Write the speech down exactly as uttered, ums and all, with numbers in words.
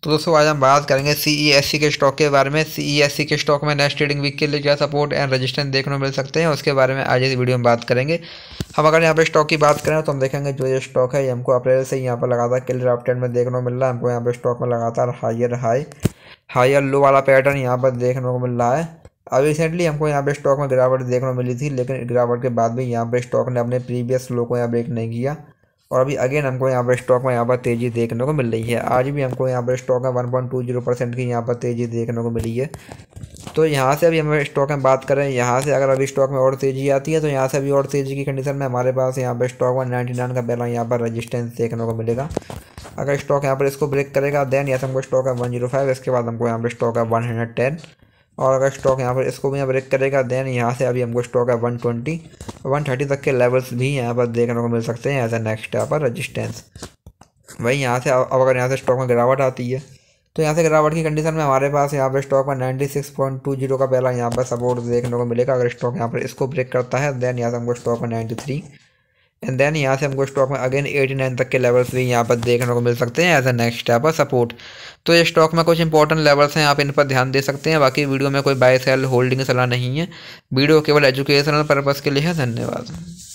तो दोस्तों आज हम बात करेंगे सी ई एस सी के स्टॉक के बारे में। सी ई एस सी के स्टॉक में नेक्स्ट ट्रेडिंग वीक के लिए क्या सपोर्ट एंड रेजिस्टेंस देखने को मिल सकते हैं, उसके बारे में आज इस वीडियो में बात करेंगे। हम अगर यहाँ पे स्टॉक की बात करें तो हम देखेंगे जो ये स्टॉक है ये हमको अप्रैल से यहाँ पर लगातार क्लियर अपट्रेंड में देखने को मिल रहा है। हमको यहाँ पे स्टॉक में लगातार हायर हाई हायर लो वाला पैटर्न यहाँ पर देखने को मिल रहा है। अब रिसेंटली हमको यहाँ पे स्टॉक में गिरावट देखने को मिली थी, लेकिन गिरावट के बाद भी यहाँ पे स्टॉक ने अपने प्रीवियस लो को यहाँ ब्रेक नहीं किया और अभी अगेन हमको यहाँ पर स्टॉक में यहाँ पर तेज़ी देखने को मिल रही है। आज भी हमको यहाँ पर स्टॉक में one point two zero percent की यहाँ पर तेज़ी देखने को मिली है। तो यहाँ से अभी हम स्टॉक में बात करें, यहाँ से अगर अभी स्टॉक में और तेज़ी आती है तो यहाँ से अभी और तेज़ी की कंडीशन में हमारे पास यहाँ पर स्टॉक में नाइन्टी नाइन का पहला यहाँ पर रजिस्टेंस देखने को मिलेगा। अगर स्टॉक यहाँ पर इसको ब्रेक करेगा देन यहाँ से हमको स्टॉक है वन जीरो फाइव, इसके बाद हमको यहाँ पर स्टॉक है वन हंड्रेड टेन और अगर स्टॉक यहाँ पर इसको भी यहाँ ब्रेक करेगा देन यहाँ से अभी हमको स्टॉक है वन ट्वेंटी वन थर्टी तक के लेवल्स भी यहाँ पर देखने को मिल सकते हैं एज ए नेक्स्ट यहाँ पर रजिस्टेंस। वही यहाँ से अब अगर यहाँ से स्टॉक में गिरावट आती है तो यहाँ से गिरावट की कंडीशन में हमारे पास यहाँ पर स्टॉक में ninety six point two zero का पहला यहाँ पर सपोर्ट देखने को मिलेगा। अगर स्टॉक यहाँ पर इसको ब्रेक करता है देन यहाँ से हमको स्टॉक में नाइन्टी थ्री एंड देन यहाँ से हमको स्टॉक में अगेन एटी नाइन तक के लेवल्स भी यहाँ पर देखने को मिल सकते हैं एज ए नेक्स्ट यहाँ पर सपोर्ट। तो ये स्टॉक में कुछ इंपॉर्टेंट लेवल्स हैं, आप इन पर ध्यान दे सकते हैं। बाकी वीडियो में कोई बाय सेल होल्डिंग सलाह नहीं है, वीडियो केवल एजुकेशनल पर्पज़ के लिए है। धन्यवाद।